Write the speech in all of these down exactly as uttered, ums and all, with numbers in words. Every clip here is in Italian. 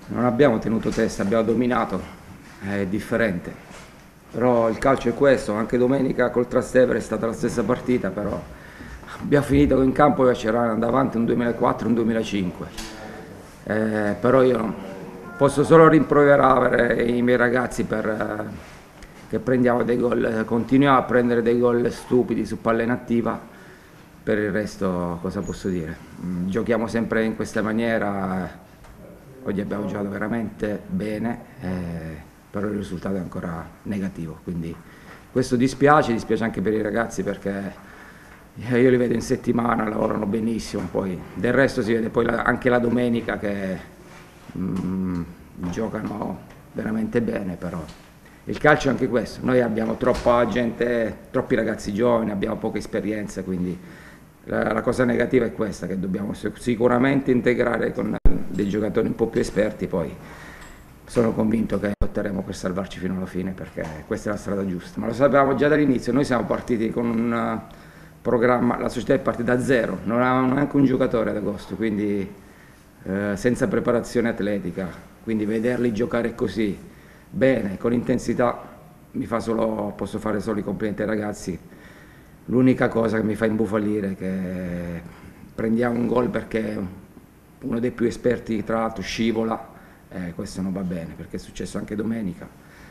non abbiamo tenuto testa, abbiamo dominato, è differente. Però il calcio è questo, anche domenica col Trastevere è stata la stessa partita, però abbiamo finito in campo e c'era davanti un duemilaquattro e un duemilacinque. Eh, però io posso solo rimproverare i miei ragazzi per eh, che prendiamo dei gol, continuiamo a prendere dei gol stupidi su palla inattiva. Per il resto cosa posso dire? Mm, Giochiamo sempre in questa maniera. Oggi abbiamo giocato veramente bene, eh, però il risultato è ancora negativo, quindi questo dispiace, dispiace anche per i ragazzi perché io li vedo in settimana, lavorano benissimo, poi del resto si vede poi la, anche la domenica che mm, giocano veramente bene, però il calcio è anche questo, noi abbiamo troppa gente, troppi ragazzi giovani, abbiamo poca esperienza, quindi la, la cosa negativa è questa, che dobbiamo sicuramente integrare con dei giocatori un po' più esperti, poi sono convinto che lotteremo per salvarci fino alla fine perché questa è la strada giusta, ma lo sapevamo già dall'inizio, noi siamo partiti con un programma, la società è partita da zero, non avevamo neanche un giocatore ad agosto, quindi eh, senza preparazione atletica, quindi vederli giocare così bene, con intensità, mi fa solo, posso fare solo i complimenti ai ragazzi. L'unica cosa che mi fa imbufalire è che prendiamo un gol perché uno dei più esperti tra l'altro scivola, eh, questo non va bene perché è successo anche domenica,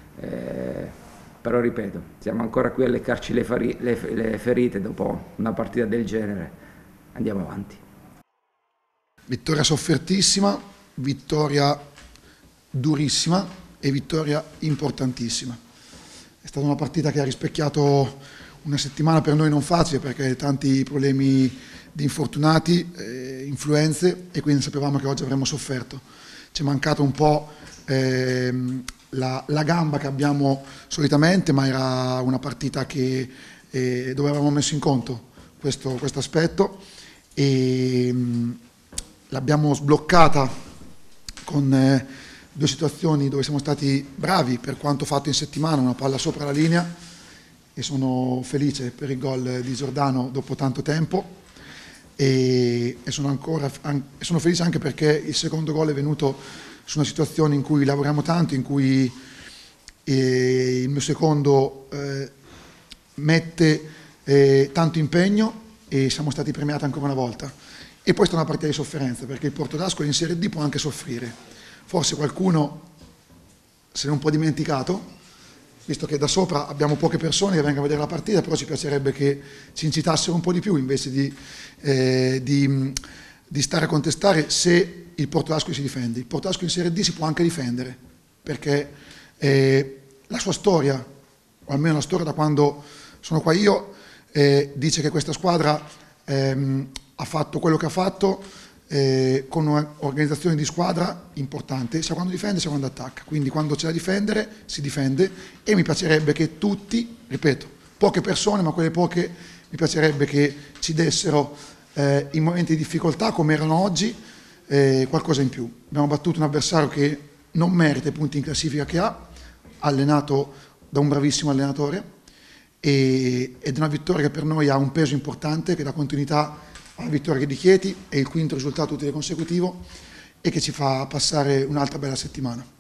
eh, però ripeto, siamo ancora qui a leccarci le, fari, le, le ferite dopo una partita del genere, andiamo avanti. Vittoria soffertissima, vittoria durissima e vittoria importantissima. È stata una partita che ha rispecchiato una settimana per noi non facile perché tanti problemi di infortunati, eh, influenze e quindi sapevamo che oggi avremmo sofferto. Ci è mancato un po' ehm, la, la gamba che abbiamo solitamente, ma era una partita che, eh, dove avevamo messo in conto questo, questo aspetto e mh, l'abbiamo sbloccata con eh, due situazioni dove siamo stati bravi per quanto fatto in settimana, una palla sopra la linea e sono felice per il gol di Giordano dopo tanto tempo e, e sono, ancora, an, sono felice anche perché il secondo gol è venuto su una situazione in cui lavoriamo tanto, in cui eh, il mio secondo eh, mette eh, tanto impegno e siamo stati premiati ancora una volta. E poi è stata una partita di sofferenza perché il Porto d'Ascoli in Serie D può anche soffrire. Forse qualcuno se ne è un po' dimenticato, visto che da sopra abbiamo poche persone che vengono a vedere la partita, però ci piacerebbe che ci incitassero un po' di più invece di, eh, di, di stare a contestare se il Porto d'Ascoli si difende. Il Porto d'Ascoli in Serie D si può anche difendere, perché eh, la sua storia, o almeno la storia da quando sono qua io, eh, dice che questa squadra ehm, ha fatto quello che ha fatto, Eh, con un'organizzazione di squadra importante, sia quando difende sia quando attacca, quindi quando c'è da difendere si difende e mi piacerebbe che tutti, ripeto, poche persone ma quelle poche mi piacerebbe che ci dessero eh, in momenti di difficoltà come erano oggi eh, qualcosa in più. Abbiamo battuto un avversario che non merita i punti in classifica che ha, allenato da un bravissimo allenatore e, ed è una vittoria che per noi ha un peso importante, che dà continuità alla vittoria di Chieti, è il quinto risultato utile consecutivo e che ci fa passare un'altra bella settimana.